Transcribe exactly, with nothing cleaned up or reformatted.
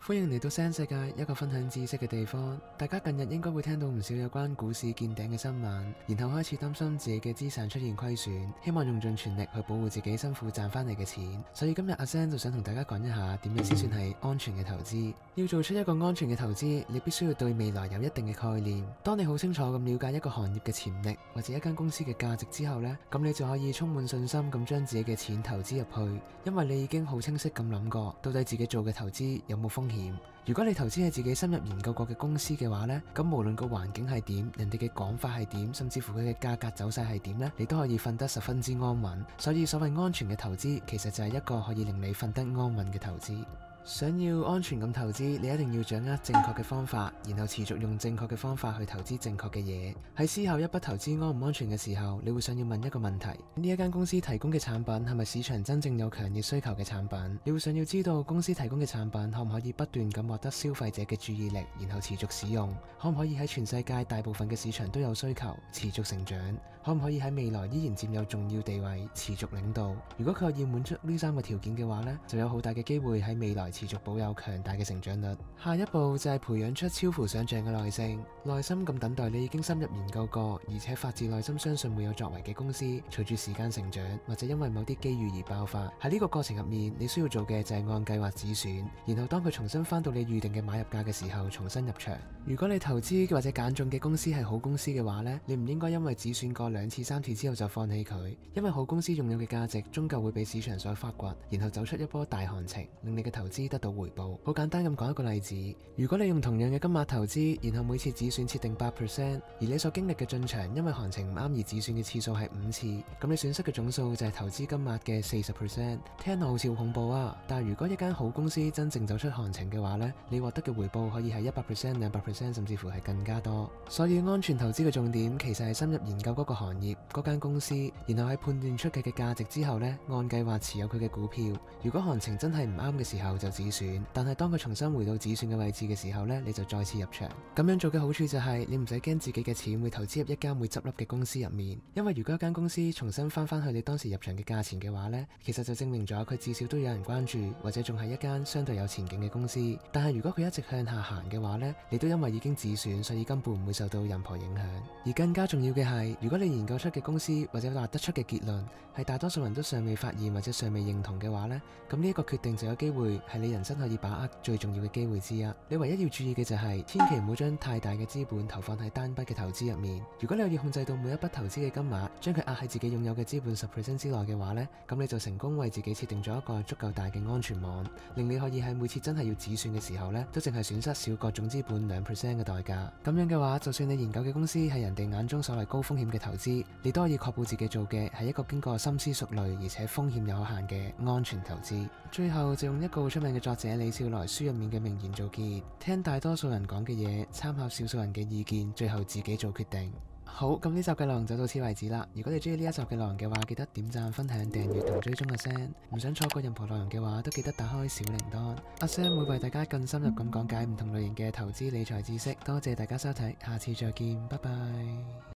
歡迎嚟到 Zen 世界，一個分享知識嘅地方。大家近日應該會聽到唔少有關股市見頂嘅新聞，然後開始擔心自己嘅資產出現虧損，希望用盡全力去保護自己辛苦賺翻嚟嘅錢。所以今日阿 Zen 就想同大家講一下點樣先算係安全嘅投資。要做出一個安全嘅投資，你必須要對未來有一定嘅概念。當你好清楚咁了解一個行業嘅潛力或者一間公司嘅價值之後呢，咁你就可以充滿信心咁將自己嘅錢投資入去，因為你已經好清晰咁諗過到底自己做嘅投資有冇風險。如果你投資係自己深入研究過嘅公司嘅話呢，咁無論個環境係點，人哋嘅講法係點，甚至乎佢嘅價格走勢係點呢，你都可以瞓得十分之安穩。所以所謂安全嘅投資，其實就係一個可以令你瞓得安穩嘅投資。想要安全咁投資，你一定要掌握正確嘅方法，然後持續用正確嘅方法去投資正確嘅嘢。喺思考一筆投資安唔安全嘅時候，你會想要問一個問題：呢一間公司提供嘅產品係咪市場真正有強烈需求嘅產品？你會想要知道公司提供嘅產品可唔可以不斷咁獲得消費者嘅注意力，然後持續使用？可唔可以喺全世界大部分嘅市場都有需求，持續成長？可唔可以喺未來依然佔有重要地位，持續領導？如果佢要滿足呢三個條件嘅話呢，就有好大嘅機會喺未來持續保有強大嘅成長率。下一步就係培養出超乎想象嘅耐性，耐心咁等待你已經深入研究過，而且發自內心相信會有作為嘅公司，隨住時間成長，或者因為某啲機遇而爆發。喺呢個過程入面，你需要做嘅就係按計劃止損，然後當佢重新翻到你預定嘅買入價嘅時候，重新入場。如果你投資或者揀中嘅公司係好公司嘅話呢，你唔應該因為止損過兩次三次之後就放棄佢，因為好公司擁有嘅價值終究會被市場所發掘，然後走出一波大行情，令你嘅投資得到回報。好簡單咁講一個例子，如果你用同樣嘅金額投資，然後每次止損設定八 percent， 而你所經歷嘅進場因為行情唔啱而止損嘅次數係五次，咁你損失嘅總數就係投資金額嘅四十 percent。 聽落好似好恐怖啊，但係如果一間好公司真正走出行情嘅話呢，你獲得嘅回報可以係一百 percent、兩百 percent， 甚至乎係更加多。所以安全投資嘅重點其實係深入研究嗰個行業、嗰間公司，然後喺判斷出佢嘅價值之後呢，按計劃持有佢嘅股票。如果行情真係唔啱嘅時候就止損，但係當佢重新回到止損嘅位置嘅時候呢，你就再次入場。咁樣做嘅好處就係你唔使驚自己嘅錢會投資入一間會執笠嘅公司入面，因為如果一間公司重新翻翻去你當時入場嘅價錢嘅話呢，其實就證明咗佢至少都有人關注，或者仲係一間相對有前景嘅公司。但係如果佢一直向下行嘅話呢，你都因為已經止損，所以根本唔會受到任何影響。而更加重要嘅係，如果你研究出嘅公司或者話得出嘅結論係大多數人都尚未發現或者尚未認同嘅話呢，咁呢一個決定就有機會係你人生可以把握最重要嘅機會之一。你唯一要注意嘅就係千祈唔好將太大嘅資本投放喺單筆嘅投資入面。如果你可以控制到每一筆投資嘅金額，將佢壓喺自己擁有嘅資本十 percent 之內嘅話呢，咁你就成功為自己設定咗一個足夠大嘅安全網，令你可以喺每次真係要止損嘅時候呢，都淨係損失少過總資本兩 percent 嘅代價。咁樣嘅話，就算你研究嘅公司係人哋眼中所謂高風險嘅投資，你都可以確保自己做嘅係一個經過深思熟慮而且風險有限嘅安全投資。最後就用一個好出名嘅作者李笑來書入面嘅名言做結：聽大多數人講嘅嘢，參考少數人嘅意見，最後自己做決定。好，咁呢集嘅內容就到此為止啦。如果你中意呢一集嘅內容嘅話，記得點讚、分享、訂閱同追蹤阿 Zen。唔想錯過任何內容嘅話，都記得打開小鈴鐺。阿 Zen 會為大家更深入咁講解唔同類型嘅投資理財知識。多謝大家收睇，下次再見，拜拜。